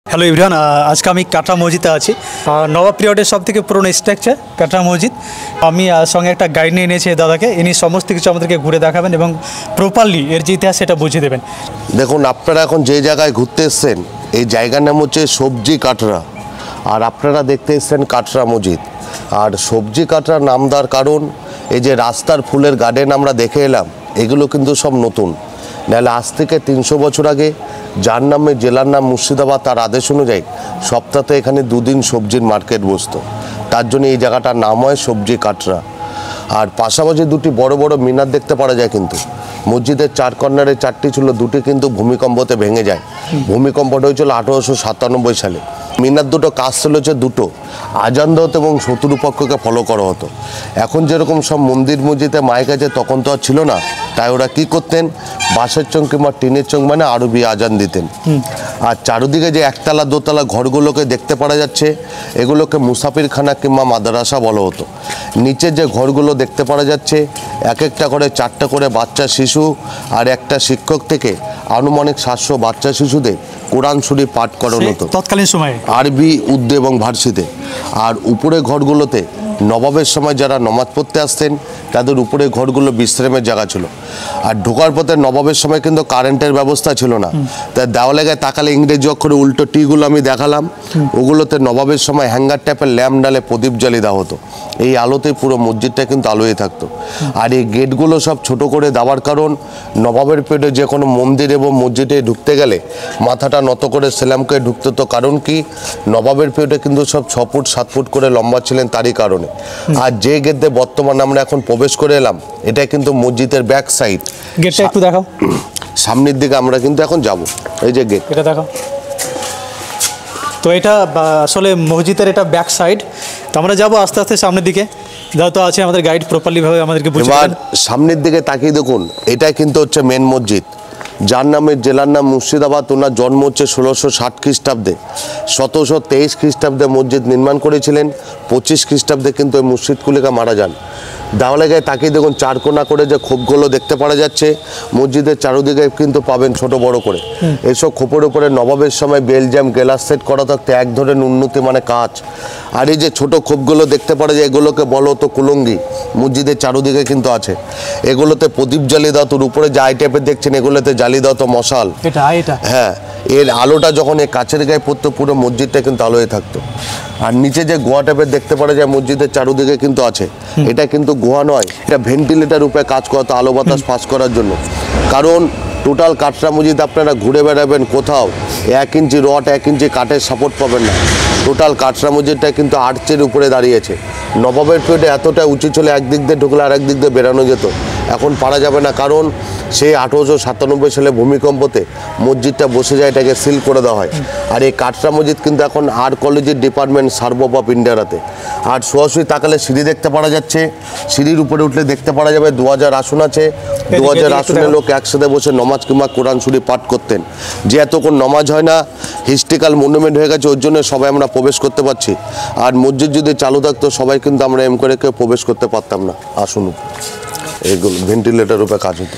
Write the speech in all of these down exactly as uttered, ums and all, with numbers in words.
Hello everyone, আজকে আমি কাটরা মসজিদে আছি। নবাব পিরিয়ডের সব থেকে পুরনো স্ট্রাকচার কাটরা মসজিদ। আমি সঙ্গে একটা গাইড নিয়ে নিয়েছি দাদাকে, ইনি সমস্ত কিছু আমাদেরকে ঘুরে দেখাবেন এবং প্রপারলি এর যে ইতিহাস সেটা বুঝিয়ে দেবেন। দেখুন, আপনারা এখন যে জায়গায় ঘুরতে এসছেন এই জায়গার নাম হচ্ছে সবজি কাটরা, আর আপনারা দেখতে এসছেন কাটরা মসজিদ। আর সবজি কাটরা নাম দেওয়ার কারণ এই যে রাস্তার ফুলের গার্ডেন আমরা দেখে এলাম, এগুলো কিন্তু সব নতুন। নাহলে আজ থেকে তিনশো বছর আগে যার নামে জেলার নাম মুর্শিদাবাদ, তার আদেশ অনুযায়ী সপ্তাহে এখানে দুদিন সবজির মার্কেট বসতো, তার জন্য এই জায়গাটার নাম হয় সবজি কাটরা। আর পাশাপাশি দুটি বড় বড় মিনার দেখতে পাওয়া যায়, কিন্তু মসজিদের চার কর্নারে চারটি ছিল, দুটি কিন্তু ভূমিকম্পতে ভেঙে যায়। ভূমিকম্পটা হয়েছিল আঠেরোশো সাতানব্বই সালে। মিনার দুটো কাজ ছিল হচ্ছে দুটো, আজান দেওয়া হতো এবং শত্রুপক্ষকে ফলো করা হতো। এখন যেরকম সব মন্দির মসজিদে মাইক আছে, তখন তো আর ছিল না, তাই ওরা কী করতেন, বাঁশের চং কিংবা টিনের চং মানে আরবি আজান দিতেন। আর চারদিকে যে একতলা দোতলা ঘরগুলোকে দেখতে পাওয়া যাচ্ছে, এগুলোকে মুসাফিরখানা কিংবা মাদ্রাসা বলা হতো। নিচে যে ঘরগুলো দেখতে পাওয়া যাচ্ছে, এক একটা করে চারটা করে বাচ্চা শিশু আর একটা শিক্ষক থেকে আনুমানিক সাতশো বাচ্চা শিশুদের কোরআন শরীফ পাঠ করানো হতো তৎকালীন সময়ে, আরবি, উর্দু এবং ফার্সিতে। আর উপরে ঘরগুলোতে নবাবের সময় যারা নমাজ পড়তে আসতেন তাদের উপরে ঘরগুলো বিশ্রামের জায়গা ছিল। আর ঢোকার পথে নবাবের সময় কিন্তু কারেন্টের ব্যবস্থা ছিল না, তাই দেওয়ালে গায়ে তাকালে ইংরেজি অক্ষরে উল্টো টিগুলো আমি দেখালাম, ওগুলোতে নবাবের সময় হ্যাঙ্গার টাইপের ল্যাম্প ডালে প্রদীপ জ্বালিয়ে দেওয়া হতো। এই আলোতে পুরো মসজিদটা কিন্তু আলোয় থাকতো। আর এই গেটগুলো সব ছোট করে দেওয়ার কারণ, নবাবের পেটে যে কোনো মন্দির এবং মসজিদে ঢুকতে গেলে মাথাটা নত করে সেলামকে ঢুকতে হতো। কারণ কি, নবাবের পেটে কিন্তু সব ছ ফুট সাত ফুট করে লম্বা ছিলেন, তারই কারণে। আর যে গেট দিয়ে বর্তমানে আমরা এখন প্রবেশ করে এলাম, এটা কিন্তু মসজিদের ব্যাক সাইড। গেটটা একটু দেখাও, সামনের দিকে আমরা কিন্তু এখন যাব। এই যে গেট, এটা দেখাও। তো এটা আসলে মসজিদের এটা ব্যাক সাইড। তো আমরা যাবো আস্তে আস্তে সামনের দিকে, যেহেতু আছে আমাদের গাইড প্রপারলি ভাবে আমাদেরকে বুঝিয়ে দেবেন। সামনের দিকে তাকিয়ে দেখুন, এটা কিন্তু হচ্ছে মেন মসজিদ, যার নামে জেলার নাম মুর্শিদাবাদ। ওনার জন্ম হচ্ছে ষোলোশো ষাট খ্রিস্টাব্দে। সতেরোশো তেইশ খ্রিস্টাব্দে মসজিদ নির্মাণ করেছিলেন। পঁচিশ খ্রিস্টাব্দে কিন্তু ওই মুর্শিদ কুলিকা মারা যান। দেওয়ালে গায়ে তাকিয়ে দেখুন, চার কোনা করে যে খোপগুলো দেখতে পাওয়া যাচ্ছে, মসজিদের চারদিকে কিন্তু পাবেন ছোট বড় করে। এসব খোপের উপরে নবাবের সময় বেলজিয়াম গ্লাস সেট করা থাকতে এক ধরনের উন্নতি মানে কাজ। আর এই যে ছোট খোপগুলো দেখতে পাওয়া যায়, এগুলোকে বলো তো কুলঙ্গি, মসজিদের চারদিকে কিন্তু আছে। এগুলোতে প্রদীপ জ্বালিয়ে দাও, তোর উপরে যে আই টাইপের দেখছেন এগুলোতে জ্বালিয়ে দাও তো মশাল। হ্যাঁ, এর আলোটা যখন এই কাছের গায়ে পড়তো, পুরো মসজিদটা কিন্তু আলোয় থাকতো। আর নিচে যে গোয়া টাইপের দেখতে পাওয়া যায় মসজিদের চারদিকে কিন্তু আছে, এটা কিন্তু গোয়া নয়, এটা ভেন্টিলেটার রূপে কাজ করতো আলো বাতাস পাস করার জন্য। কারণ টোটাল কাটরা মসজিদ আপনারা ঘুরে বেড়াবেন, কোথাও এক ইঞ্চি রড এক ইঞ্চি কাঠের সাপোর্ট পাবেন না। টোটাল কাটরা মসজিদটা কিন্তু আর্চের উপরে দাঁড়িয়েছে। নবাবের পেটে এতটা উঁচু ছিল, একদিক দিয়ে ঢুকলে আর একদিক দিয়ে বেরানো যেত, এখন পারা যাবে না। কারণ সেই আঠেরোশো সাতানব্বই সালে ভূমিকম্পতে মসজিদটা বসে যায়, এটাকে সিল করে দেওয়া হয়। আর এই কাটরা মসজিদ কিন্তু এখন আর্কোলজির ডিপার্টমেন্ট সার্ভে অফ ইন্ডিয়াতে। আর সরাসরি তাকালে সিঁড়ি দেখতে পাওয়া যাচ্ছে, সিঁড়ির উপরে উঠলে দেখতে পাওয়া যাবে দু হাজার আসন আছে। দু হাজার আসনে লোক একসাথে বসে নমাজ কিংবা কোরআন শরীফ পাঠ করতেন। যে এতক্ষণ নমাজ হয় না, হিস্ট্রিক্যাল মনুমেন্ট হয়ে গেছে, ওর জন্য সবাই আমরা প্রবেশ করতে পারছি। আর মসজিদ যদি চালু থাকতো, সবাই কিন্তু আমরা এম করে কেউ প্রবেশ করতে পারতাম না। আসুন, এগুলো ভেন্টিলেটার রূপে কাজ হতো।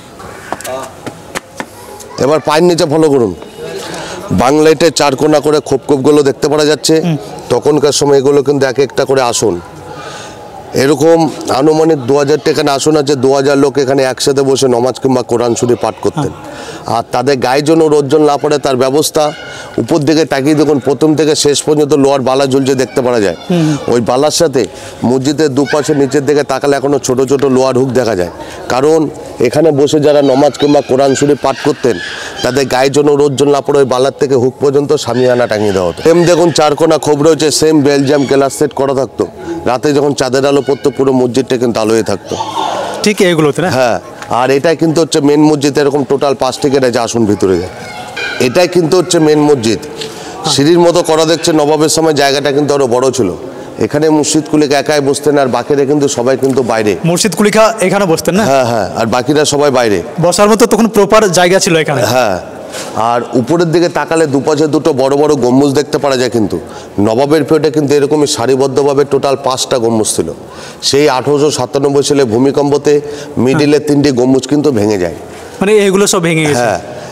এবার পায়ের নিচে ফলো করুন, বাংলাইটে চার কোনা করে খোপ খোপগুলো দেখতে পাওয়া যাচ্ছে। তখনকার সময় এগুলো কিন্তু এক একটা করে আসন, এরকম আনুমানিক দু হাজার এখানে আসন আছে। দু হাজার লোক এখানে একসাথে বসে নমাজ কিংবা কোরআন শরীফ পাঠ করতেন। আর তাদের গায়ে যেন রোজ্জন না পড়ে তার ব্যবস্থা। উপর দিকে তাকিয়ে দেখুন, প্রথম থেকে শেষ পর্যন্ত লোহার বালা ঝুলছে দেখতে পাওয়া যায়। ওই বালার সাথে মসজিদের দুপাশে নিচের দিকে তাকালে এখনো ছোট ছোট লোহার হুক দেখা যায়। কারণ এখানে বসে যারা নমাজ কিংবা কোরআন শরীফ পাঠ করতেন তাদের গায়ে যেন রোজ্জন না পড়ে ওই বালার থেকে হুক পর্যন্ত সামিয়ানা টাঙিয়ে দেওয়া হতো। সেম দেখুন, চারকোনা খোপ রয়েছে, সেম বেলজিয়াম গ্লাস সেট করা থাকতো। রাতে যখন চাঁদের আলো পড়তো, পুরো মসজিদটা কিন্তু আলোয় থাকতো। ঠিক এইগুলোতে না? হ্যাঁ। আর এটাই কিন্তু হচ্ছে মেন মসজিদ। এরকম টোটাল পাঁচ টিকেট আছে, আসুন ভিতরে যায়। এটাই কিন্তু হচ্ছে মেন মসজিদ। সিঁড়ির মতো করা দেখছে, নবাবের সময় জায়গাটা কিন্তু আরো বড় ছিল। এখানে মুর্শিদ কুলিকা একাই বসতেন, আর বাকিরা কিন্তু সবাই কিন্তু বাইরে। মুর্শিদ কুলিকা এখানে বসতেন না? হ্যাঁ হ্যাঁ, আর বাকিরা সবাই বাইরে। বসার মতো তখন প্রপার জায়গা ছিল এখানে। হ্যাঁ, আর উপরের দিকে তাকালে দুপাশে দুটো বড় বড় গম্বুজ দেখতে পাওয়া যায়। কিন্তু নবাবের পেটে কিন্তু এরকমই সারিবদ্ধভাবে টোটাল পাঁচটা গম্বুজ ছিল। সেই আঠারোশো সাতানব্বই সালে ভূমিকম্পতে মিডিলের তিনটি গম্বুজ কিন্তু ভেঙে যায়। মানে এগুলো সব ভেঙে গেছে। হ্যাঁ,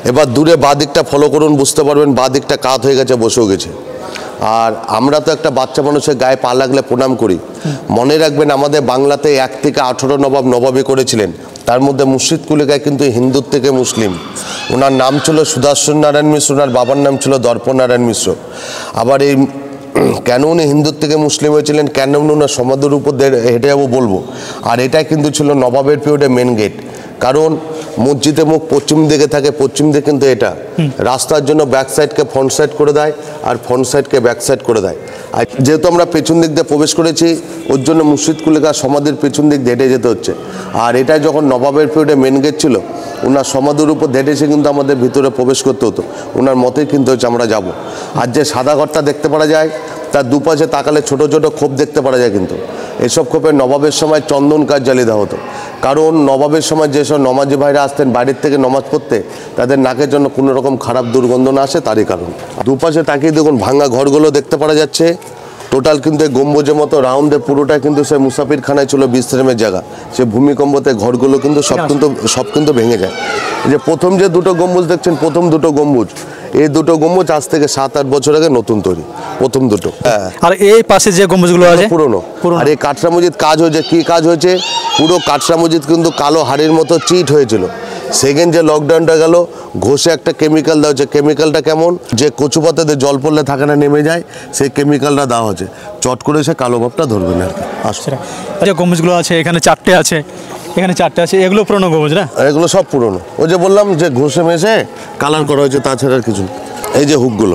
এবার দূরে বাঁ দিকটা ফলো করুন, বুঝতে পারবেন বাঁ দিকটা কাত হয়ে গেছে, বসেও গেছে। আর আমরা তো একটা বাচ্চা মানুষের গায়ে পা লাগলে প্রণাম করি। মনে রাখবেন আমাদের বাংলাতে এক থেকে আঠেরো নবাব নবাবী করেছিলেন, তার মধ্যে মুর্শিদ কুলিকায় কিন্তু হিন্দুর থেকে মুসলিম। ওনার নাম ছিল সুদর্শন নারায়ণ মিশ্র, ওনার বাবার নাম ছিল দর্পণ নারায়ণ মিশ্র। আবার এই কেন উনি হিন্দুর থেকে মুসলিম হয়েছিলেন, কেন উনি ওনার সমাধির উপর হেঁটে যাবো বলবো। আর এটাই কিন্তু ছিল নবাবের পিরিয়ডে মেন গেট, কারণ মসজিদের মুখ পশ্চিম দিকে থাকে, পশ্চিম দিকে কিন্তু এটা রাস্তার জন্য ব্যাক সাইডকে ফ্রন্ট সাইড করে দেয় আর ফ্রন্ট সাইডকে ব্যাক সাইড করে দেয়। আর যেহেতু আমরা পেছন দিক দিয়ে প্রবেশ করেছি, ওর জন্য মুর্শিদ কুলিকার সমাধির পেছন দিক হেঁটে যেতে হচ্ছে। আর এটা যখন নবাবের পিরিয়ডে মেন গেট ছিল, ওনার সমাধির উপর হেঁটে এসে কিন্তু আমাদের ভিতরে প্রবেশ করতে হতো, ওনার মতেই কিন্তু হচ্ছে আমরা যাব। আর যে সাদা ঘরটা দেখতে পাওয়া যায়, তার দুপাশে তাকালে ছোট ছোট খোপ দেখতে পাওয়া যায়, কিন্তু এসব খোপে নবাবের সময় চন্দন কাঠ জ্বালিয়ে দেওয়া হতো। কারণ নবাবের সময় যেসব নমাজি ভাইরা আসতেন বাইরের থেকে নমাজ পড়তে, তাদের নাকের জন্য কোনো রকম খারাপ দুর্গন্ধ না আসে, তারই কারণ। দুপাশে তাকিয়ে দেখুন ভাঙা ঘরগুলো দেখতে পাওয়া যাচ্ছে। টোটাল কিন্তু এই গম্বুজের মতো রাউন্ডে পুরোটা কিন্তু সে মুসাফিরখানায় ছিল বিশ্রামের জায়গা। সে ভূমিকম্পতে ঘরগুলো কিন্তু সব কিন্তু সব কিন্তু ভেঙে যায়। যে প্রথম যে দুটো গম্বুজ দেখছেন, প্রথম দুটো গম্বুজ, এই দুটো গম্বুজ আজ থেকে সাত আট বছর আগে নতুন তৈরি, প্রথম দুটো। হ্যাঁ, আর এই পাশে যে গম্বুজগুলো আছে পুরনো। আর এই কাটরা মসজিদ কাজ হয়েছে, কি কাজ হয়েছে, পুরো কাটরা মসজিদ কিন্তু কালো হাড়ির মতো চিট হয়েছিল। সেকেন্ড যে লকডাউনটা গেল, ঘষে একটা কেমিক্যাল দেওয়া হচ্ছে। কেমিক্যালটা কেমন, যে কচু পাতাতে জল পড়লে থাকে না নেমে যায়, সেই কেমিক্যালটা দেওয়া হচ্ছে, চট করে সে কালো ভাবটা ধরবে না। আসলে যে গম্বুজগুলো আছে, এখানে চারটে আছে, এখানে চারটে আছে, এগুলো পুরনো গম্বুজ না? এগুলো সব পুরনো। ওই যে বললাম যে ঘষে মেশে কালার করা হয়েছে, তাছাড়া আর কিছু। এই যে হুকগুলো,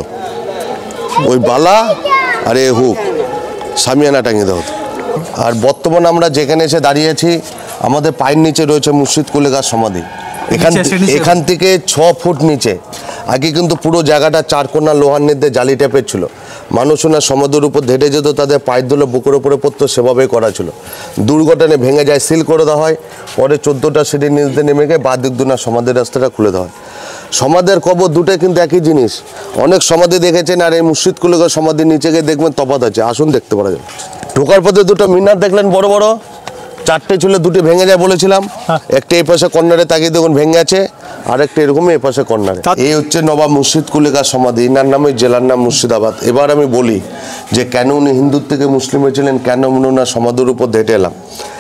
ওই বালা আর এই হুক সামিয়ানা টাঙিয়ে দেওয়া হতো। আর বর্তমানে আমরা যেখানে এসে দাঁড়িয়েছি, আমাদের পায়ের নিচে রয়েছে মুর্শিদ কুলিকার সমাধি। এখান এখান থেকে ছ ফুট নিচে আগে কিন্তু পুরো জায়গাটা চারকোনা লোহার নেট দিয়ে জালি টাইপের ছিল। মানুষ ওনার সমাধির উপর হেঁটে যেত, তাদের পায়ের ধুলো বুকের উপরে পড়তো, সেভাবেই করা ছিল। দুর্ঘটনায় ভেঙে যায়, সিল করে দেওয়া হয়। পরে চোদ্দোটা সিঁড়ি নিচে নেমে গিয়ে বাঁ দিক দুনার সমাধির রাস্তাটা খুলে দেওয়া হয়। সমাধির কবর দুটোই কিন্তু একই জিনিস। অনেক সমাধি দেখেছেন, আর এই মুর্শিদ কুলিকার সমাধির নিচে গিয়ে দেখবেন তফাৎ আছে। আসুন দেখতে পারা যাবে। ঢোকার পথে দুটো মিনার দেখলেন বড় বড়, চারটে ছিল, দুটি ভেঙে যায় বলেছিলাম। একটা এই পাশে কর্নারে তাকিয়ে দেখুন ভেঙে আছে, আর একটা এরকমই এই পাশে কর্নারে। এই হচ্ছে নবাব মুর্শিদ কুলিকার সমাধি। ইনার নামে জেলার নাম মুর্শিদাবাদ। এবার আমি বলি যে কেন উনি হিন্দুর থেকে মুসলিম হয়েছিলেন, কেন উনি ওনার সমাধির উপর হেঁটে এলাম।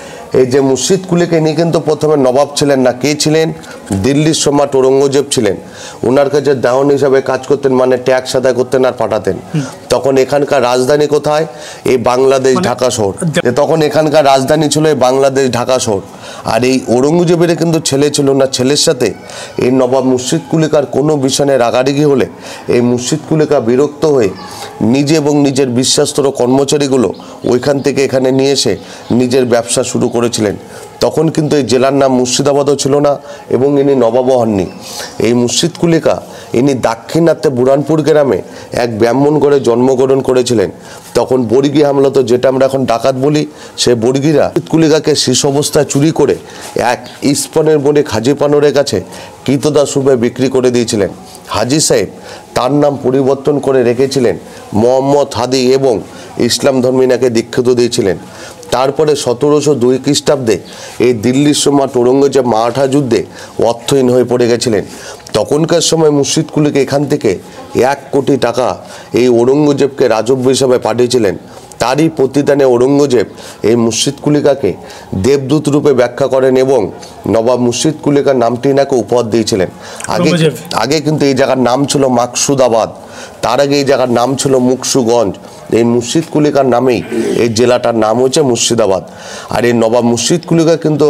এই যে মুর্শিদ কুলিকা, ইনি কিন্তু প্রথমে নবাব ছিলেন না। কে ছিলেন? দিল্লির সম্রাট ঔরঙ্গজেব ছিলেন। ওনার কাছে দাওয়ান হিসাবে কাজ করতেন, মানে ট্যাক্স আদায় করতেন আর পাঠাতেন। তখন এখানকার রাজধানী কোথায়? এই বাংলাদেশ ঢাকা শহর। তখন এখানকার রাজধানী ছিল এই বাংলাদেশ ঢাকা শহর। আর এই ঔরঙ্গজেবের কিন্তু ছেলে ছিল না, ছেলের সাথে এই নবাব মুর্শিদ কুলিকার কোনো বিষয়ে রাগারাগি হলে এই মুর্শিদ কুলিকা বিরক্ত হয়ে নিজে এবং নিজের বিশ্বাস্তর কর্মচারীগুলো ওইখান থেকে এখানে নিয়ে এসে নিজের ব্যবসা শুরু করেছিলেন। তখন কিন্তু এই জেলার নাম মুর্শিদাবাদও ছিল না এবং ইনি নবাবও হননি। এই মুর্শিদ কুলিকা ইনি দাক্ষিণাত্যে বুরহানপুর গ্রামে এক ব্রাহ্মণ ঘরে জন্মগ্রহণ করেছিলেন। তখন বর্গী হামলা, তো যেটা আমরা এখন ডাকাত বলি, সে বর্গীরা মুর্শিদ কুলিকাকে শীর্ষ অবস্থায় চুরি করে এক ইস্পানের বণিক হাজি পানোরের কাছে কৃতদাস রূপে বিক্রি করে দিয়েছিলেন। হাজি সাহেব তার নাম পরিবর্তন করে রেখেছিলেন মোহাম্মদ হাদি এবং ইসলাম ধর্মীনাকে দীক্ষিত দিয়েছিলেন। তারপরে সতেরোশো দুই খ্রিস্টাব্দে এই দিল্লির সম্রাট ঔরঙ্গজেব মারাঠা যুদ্ধে অর্থহীন হয়ে পড়ে গেছিলেন। তখনকার সময় মুর্শিদ কুলিকা এখান থেকে এক কোটি টাকা এই ঔরঙ্গজেবকে রাজব্য হিসাবে পাঠিয়েছিলেন। তারই প্রতিদানে ঔরঙ্গজেব এই মুর্শিদ কুলিকাকে দেবদূত রূপে ব্যাখ্যা করেন এবং নবাব মুর্শিদ কুলিকার নামটি নাকি উপহার দিয়েছিলেন। আগে আগে কিন্তু এই জায়গার নাম ছিল মাকসুদাবাদ, তার আগে এই জায়গার নাম ছিল মুকসুগঞ্জ। এই মুর্শিদ কুলিকার নামেই এই জেলাটার নাম হচ্ছে মুর্শিদাবাদ। আর এই নবাব মুর্শিদ কুলিকা কিন্তু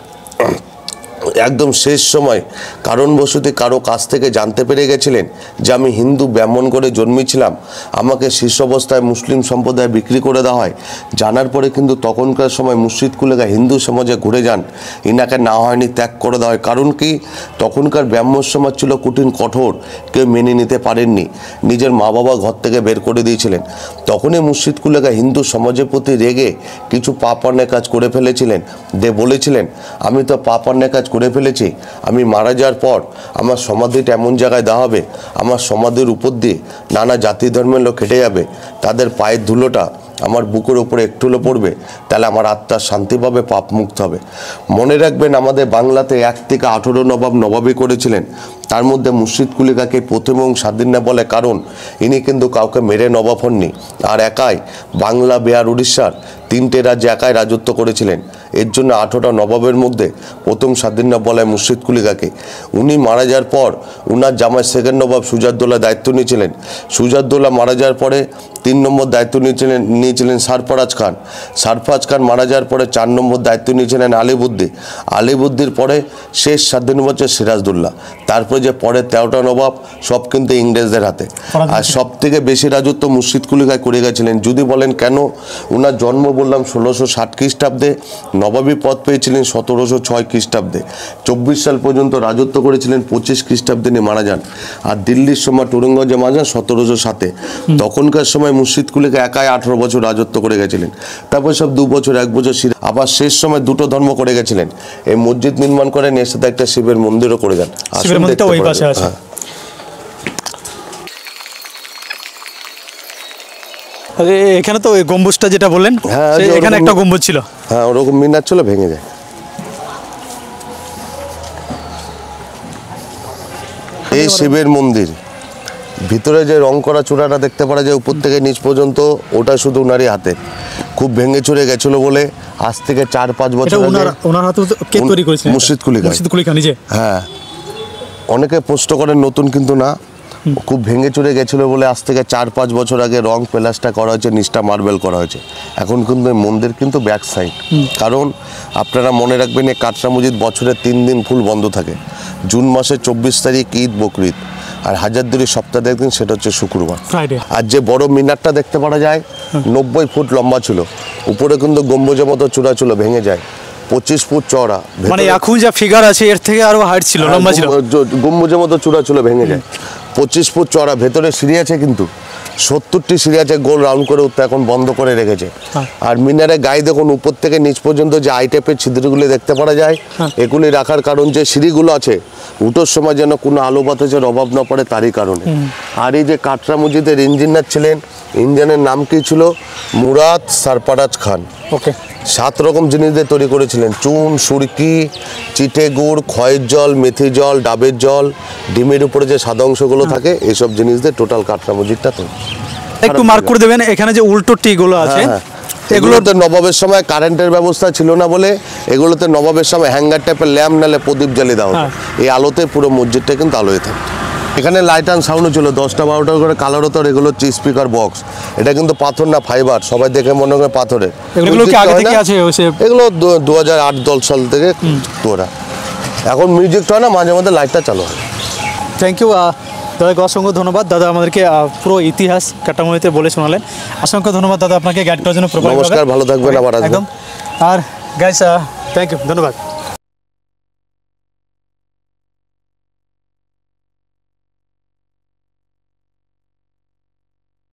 একদম শেষ সময় কারণবশত কারো কাছ থেকে জানতে পেরে গেছিলেন যে আমি হিন্দু ব্রাহ্মণ করে জন্মেছিলাম, আমাকে শীর্ষ অবস্থায় মুসলিম সম্প্রদায় বিক্রি করে দেওয়া হয়। জানার পরে কিন্তু তখনকার সময় মুর্শিদ কুলিকা হিন্দু সমাজে ঘুরে যান, ইনাকে না হয়নি ত্যাগ করে দেওয়া হয়। কারণ কি, তখনকার ব্রাহ্মণ সমাজ ছিল কঠিন কঠোর, কেউ মেনে নিতে পারেননি, নিজের মা বাবা ঘর থেকে বের করে দিয়েছিলেন। তখনই মুর্শিদ কুলিকা হিন্দু সমাজের প্রতি রেগে কিছু পাপ অন্যায় কাজ করে ফেলেছিলেন। দে বলেছিলেন আমি তো পাপ অন্যায় কাজ করে ফেলেছি, আমি মারা যাওয়ার পর আমার সমাধিটা এমন জায়গায় দেওয়া হবে, আমার সমাধির উপর দিয়ে নানা জাতি ধর্মের লোক হেঁটে যাবে, তাদের পায়ের ধুলোটা আমার বুকের উপরে একটু হলে পড়বে, তাহলে আমার আত্মার শান্তি পাবে, পাপ মুক্ত হবে। মনে রাখবেন আমাদের বাংলাতে এক থেকে আঠেরো নবাব নবাবী করেছিলেন, তার মধ্যে মুর্শিদ কুলি কাকে প্রথম এবং স্বাধীন বলে, কারণ ইনি কিন্তু কাউকে মেরে নবাব হননি, আর একাই বাংলা, বিহার, উড়িষ্যার তিনটে রাজ্যে একাই রাজত্ব করেছিলেন। এর জন্য আঠেরোটা নবাবের মধ্যে প্রথম স্বাধীন বলে মুর্শিদ কুলি কাকে। উনি মারা যাওয়ার পর উনার জামাই সেকেন্ড নবাব সুজাউদ্দৌলা দায়িত্ব নিয়েছিলেন। সুজাউদ্দৌলা মারা যাওয়ার পরে তিন নম্বর দায়িত্ব নিয়েছিলেন নিয়েছিলেন সরফরাজ খান। সরফরাজ খান মারা যাওয়ার পরে চার নম্বর দায়িত্ব নিয়েছিলেন আলিবুদ্দি। আলিবুদ্দির পরে শেষ স্বাধীন হচ্ছে সিরাজদৌল্লা। তারপরে যে পরে তেরোটা নবাব সব কিন্তু ইংরেজদের হাতে। আর সব থেকে বেশি রাজত্ব মুর্শিদ কুলি কাকে করে গেছিলেন। যদি বলেন কেন, উনার জন্ম বললাম ষোলোশো ষাট খ্রিস্টাব্দে, নবাবী পদ পেয়েছিলেন সতেরোশো ছয় খ্রিস্টাব্দে, চব্বিশ সাল পর্যন্ত রাজত্ব করেছিলেন, পঁচিশ খ্রিস্টাব্দে নিয়ে মারা যান। আর দিল্লির সময় টুরুঙ্গজে মারা যান সতেরোশো সাতে। তখনকার সময় মুর্শিদ কুলি কাকে একাই আঠেরো বছর রাজত্ব করে গেছিলেন। তারপর সব দু বছর এক বছর আবার শেষ সময় দুটো ধর্ম করে গেছিলেন। এই মসজিদ নির্মাণ করেন, এর সাথে একটা শিবের মন্দিরও করে যান। শিবের মন্দিরটা ওই পাশে আছে। এখানে তো ওই গম্বুজটা যেটা বললেন, হ্যাঁ এখানে একটা গম্বুজ ছিল, হ্যাঁ ওরকম মিনার ছিল, ভেঙে যায়। এই শিবের মন্দির ভিতরে যে রং করা চূড়াটা দেখতে পারা যায় উপর থেকে নিচ পর্যন্ত, ওটা শুধু উনারই হাতে। খুব ভেঙে চুরে গেছিল বলে আজ থেকে চার পাঁচ বছর আগে মুর্শিদ কুলি কাকে, হ্যাঁ অনেকে প্রশ্ন করেন নতুন কিন্তু না, খুব ভেঙে চুরে গেছিল বলে আজ থেকে চার পাঁচ বছর আগে রং প্লাস্টার করা হয়েছে, নিচটা মার্বেল করা হয়েছে। এখন কিন্তু মন্দির কিন্তু ব্যাক সাইড। কারণ আপনারা মনে রাখবেন, এই কাটরা মসজিদ বছরে তিন দিন ফুল বন্ধ থাকে। জুন মাসের চব্বিশ তারিখ ঈদ বকরিদ, আর হাজারদুয়ারি সপ্তাহে একদিন, সেটা হচ্ছে শুক্রবার। আর যে বড় মিনারটা দেখতে পাওয়া যায় নব্বই ফুট লম্বা ছিল, উপরে কিন্তু গম্বুজের মতো চূড়া ছিল, ভেঙে যায়। পঁচিশ ফুট চওড়া, মানে এখন যা ফিগার আছে এর থেকে আরো হাইট ছিল, লম্বা ছিল, গম্বুজের মতো চূড়া ছিল, ভেঙে যায়। পঁচিশ ফুট চওড়া, ভেতরে সিঁড়ি আছে, কিন্তু সত্তরটি সিঁড়ি আছে, গোল রাউন্ড করে উঠতে এখন বন্ধ করে রেখেছে। আর মিনারের গায়ে দেখুন উপর থেকে নিচ পর্যন্ত যে আই টাইপের ছিদ্রগুলি দেখতে পাওয়া যায়, এগুলি রাখার কারণ যে সিঁড়িগুলো আছে উঠোর সময় যেন কোনো আলো বাতাসের অভাব না পড়ে, তারই কারণে। আর এই যে কাটরা মসজিদের ইঞ্জিনিয়ার ছিলেন, ইঞ্জিনের নাম কি ছিল? মুরাদ সরফরাজ খান। ওকে, সাত রকম জিনিস দিয়ে তৈরি করেছিলেন: চুন, সুরকি, চিটে গুড়, খয়ের জল, মেথি জল, ডাবের জল, ডিমের উপরে যে সাদা অংশগুলো থাকে, এইসব জিনিস দিয়ে টোটাল কাটরা মসজিদটা তৈরি। একটু মার্ক করে দেবেন, এখানে যে উল্টো টিগুলো আছে, এগুলোতে নবাবের সময় কারেন্টের ব্যবস্থা ছিল না বলে এগুলোতে নবাবের সময় হ্যাঙ্গার টাইপের ল্যাম্প নালে প্রদীপ জ্বালিয়ে দেওয়া হতো। এই আলোতে পুরো মসজিদটা কিন্তু আলোয় থাকে। এখানে লাইট অ্যান্ড সাউন্ডও ছিল, দশটা বারোটা করে কালার হতো। আর এগুলো হচ্ছে স্পিকার বক্স। এটা কিন্তু পাথর না, ফাইবার। সবাই দেখে মনে করে পাথরের। এগুলো দু হাজার আট দশ সাল থেকে তোরা। এখন মিউজিকটা হয় না, মাঝে মাঝে লাইটটা চালু হয়। থ্যাংক ইউ দাদাকে, অসংখ্য ধন্যবাদ দাদা, আমাদেরকে পুরো ইতিহাস কাটামোড়িতে বলে শোনালেন। অসংখ্য ধন্যবাদ দাদা আপনাকে গাইড করার জন্য। নমস্কার, ভালো থাকবেন, আবার আসবেন। একদম। আর গাইস, থ্যাংক ইউ, ধন্যবাদ।